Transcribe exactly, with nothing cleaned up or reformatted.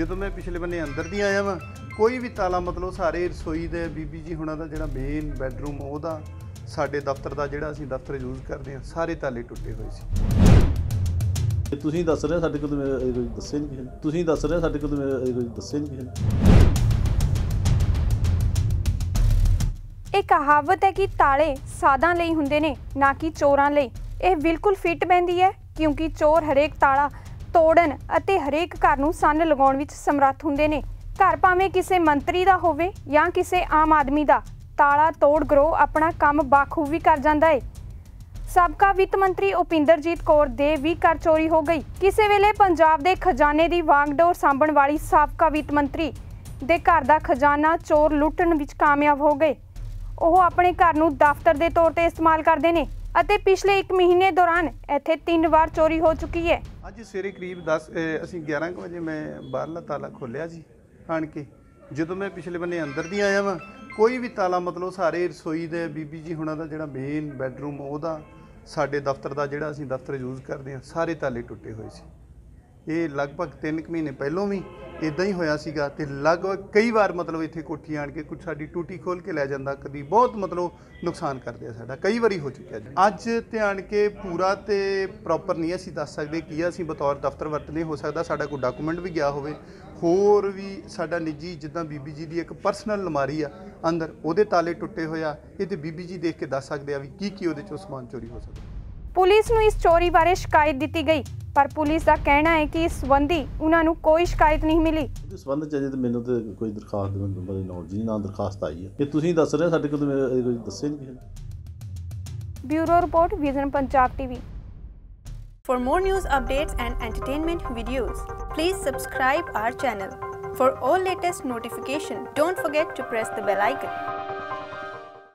ਜਦੋਂ मैं पिछले बन्ने अंदर दी आया वा कोई भी ताला मतलब सारे रसोई दे बीबी जी हुणां दा जिहड़ा मेन बैडरूम ओहदा साडे दफ्तर दा जिहड़ा असीं दफ्तर यूज़ करदे हां सारे ताले टुटे होए सी। तुसीं दस रहे साडे कोल कोई दस्से नहीं किसी ने, तुसीं दस रहे साडे कोल कोई दस्से नहीं किसी ने। ਇਹ ਕਹਾਵਤ ਹੈ ਕਿ ਤਾਲੇ ਸਾਧਾਂ ਲਈ ਹੁੰਦੇ ਨੇ ਨਾ ਕਿ ਚੋਰਾਂ ਲਈ। ਇਹ ਬਿਲਕੁਲ ਫਿੱਟ ਬੈਂਦੀ ਹੈ ਕਿਉਂਕਿ ਚੋਰ ਹਰੇਕ ਤਾਲਾ ਤੋੜਨ ਅਤੇ ਹਰੇਕ ਘਰ ਨੂੰ ਸੰਨ ਲਗਾਉਣ ਵਿੱਚ ਸਮਰੱਥ ਹੁੰਦੇ ਨੇ। ਘਰ ਭਾਵੇਂ ਕਿਸੇ ਮੰਤਰੀ ਦਾ ਹੋਵੇ ਜਾਂ ਕਿਸੇ ਆਮ ਆਦਮੀ ਦਾ, ਤਾਲਾ ਤੋੜ ਗਰੋਹ ਆਪਣਾ ਕੰਮ ਬਾਖੂਬੀ ਕਰ ਜਾਂਦਾ ਹੈ। ਸਾਬਕਾ ਵਿੱਤ ਮੰਤਰੀ ਉਪਿੰਦਰਜੀਤ ਕੌਰ ਦੇ ਵੀ ਘਰ ਚੋਰੀ ਹੋ ਗਈ। ਕਿਸੇ ਵੇਲੇ ਪੰਜਾਬ ਦੇ ਖਜ਼ਾਨੇ ਦੀ ਵਾਂਗਡੋਰ ਸਾਂਭਣ ਵਾਲੀ ਸਾਬਕਾ ਵਿੱਤ ਮੰਤਰੀ ਦੇ ਘਰ ਦਾ ਖਜ਼ਾਨਾ ਚੋਰ ਲੁੱਟਣ ਵਿੱਚ ਕਾਮਯਾਬ ਹੋ ਗਏ। ਉਹ ਆਪਣੇ ਘਰ ਨੂੰ ਦਫ਼ਤਰ ਦੇ ਤੌਰ ਤੇ ਇਸਤੇਮਾਲ ਕਰਦੇ ਨੇ ਅਤੇ ਪਿਛਲੇ ਇੱਕ ਮਹੀਨੇ ਦੌਰਾਨ ਇੱਥੇ ਤਿੰਨ ਵਾਰ ਚੋਰੀ ਹੋ ਚੁੱਕੀ ਹੈ। ਅੱਜ ਸਵੇਰੇ ਕਰੀਬ ਦਸ ਅਸੀਂ ਗਿਆਰਾਂ ਕੁ ਵਜੇ ਮੈਂ ਬਾਹਰਲਾ ਤਾਲਾ ਖੋਲ੍ਹਿਆ ਜੀ ਆਣ ਕੇ। ਜਦੋਂ ਮੈਂ ਪਿਛਲੇ ਬੰਨੇ ਅੰਦਰ ਦੀ ਆਇਆ ਵਾ ਕੋਈ ਵੀ ਤਾਲਾ ਮਤਲਬ ਸਾਰੇ ਰਸੋਈ ਦੇ ਬੀਬੀ ਜੀ ਹੁਣਾਂ ਦਾ ਜਿਹੜਾ ਮੇਨ ਬੈਡਰੂਮ ਉਹਦਾ ਸਾਡੇ ਦਫ਼ਤਰ ਦਾ ਜਿਹੜਾ ਅਸੀਂ ਦਫ਼ਤਰ ਯੂਜ਼ ਕਰਦੇ ਹਾਂ ਸਾਰੇ ਤਾਲੇ ਟੁੱਟੇ ਹੋਏ ਸੀ। ਇਹ ਲਗਭਗ ਤਿੰਨ ਕੁ ਮਹੀਨੇ ਪਹਿਲੋਂ ਵੀ ਇੱਦਾਂ ਹੀ ਹੋਇਆ ਸੀਗਾ ਤੇ ਲਗਭਗ ਕਈ ਵਾਰ ਮਤਲਬ ਇੱਥੇ ਕੋਠੀ ਆਣ ਕੇ ਕੁਝ ਸਾਡੀ ਟੂਟੀ ਖੋਲ੍ਹ ਕੇ ਲੈ ਜਾਂਦਾ, ਕਦੀ ਬਹੁਤ ਮਤਲਬ ਨੁਕਸਾਨ ਕਰਦੇ ਆ ਸਾਡਾ, ਕਈ ਵਾਰੀ ਹੋ ਚੁੱਕਿਆ ਜੀ। ਅੱਜ ਧਿਆਨ ਕੇ ਪੂਰਾ ਤੇ ਪ੍ਰੋਪਰ ਨਹੀਂ ਅਸੀਂ ਦੱਸ ਸਕਦੇ ਕੀ ਅਸੀਂ ਬਤੌਰ ਦਫ਼ਤਰ ਵਰਤਦੇ, ਹੋ ਸਕਦਾ ਸਾਡਾ ਕੋਈ ਡਾਕੂਮੈਂਟ ਵੀ ਗਿਆ ਹੋਵੇ, ਹੋਰ ਵੀ ਸਾਡਾ ਨਿੱਜੀ ਜਿੱਦਾਂ ਬੀਬੀ ਜੀ ਦੀ ਇੱਕ ਪਰਸਨਲ ਅਲਮਾਰੀ ਆ ਅੰਦਰ ਉਹਦੇ ਤਾਲੇ ਟੁੱਟੇ ਹੋਏ ਆ। ਇਹ ਤੇ ਬੀਬੀ ਜੀ ਦੇਖ ਕੇ ਦੱਸ ਸਕਦੇ ਆ ਵੀ ਕੀ ਕੀ ਉਹਦੇ ਚੋਂ ਸਮਾਨ ਚੋਰੀ ਹੋ ਸਕਦਾ। ਪੁਲਿਸ ਨੂੰ ਇਸ ਚੋਰੀ ਬਾਰੇ ਸ਼ਿਕਾਇਤ ਦਿੱਤੀ ਗਈ ਪਰ ਪੁਲਿਸ ਦਾ ਕਹਿਣਾ ਹੈ ਕਿ ਇਸ ਸੰਬੰਧੀ ਉਹਨਾਂ ਨੂੰ ਕੋਈ ਸ਼ਿਕਾਇਤ ਨਹੀਂ ਮਿਲੀ। ਇਸ ਸੰਬੰਧ ਚ ਅਜੇ ਤਾਂ ਮੈਨੂੰ ਤੇ ਕੋਈ ਦਰਖਾਸਤ ਮੈਨੂੰ ਬਾਰੇ ਨੌਲੇਜ ਨਹੀਂ, ਨਾ ਦਰਖਾਸਤ ਆਈ ਹੈ। ਇਹ ਤੁਸੀਂ ਦੱਸ ਰਹੇ ਸਾਡੇ ਕੋਲ ਕੋਈ ਦੱਸੇ ਨਹੀਂ ਕਿਸੇ ਨੇ। Bureau report Vision Punjab TV. For more news updates and entertainment videos, please subscribe our channel. For all latest notification, don't forget to press the bell icon.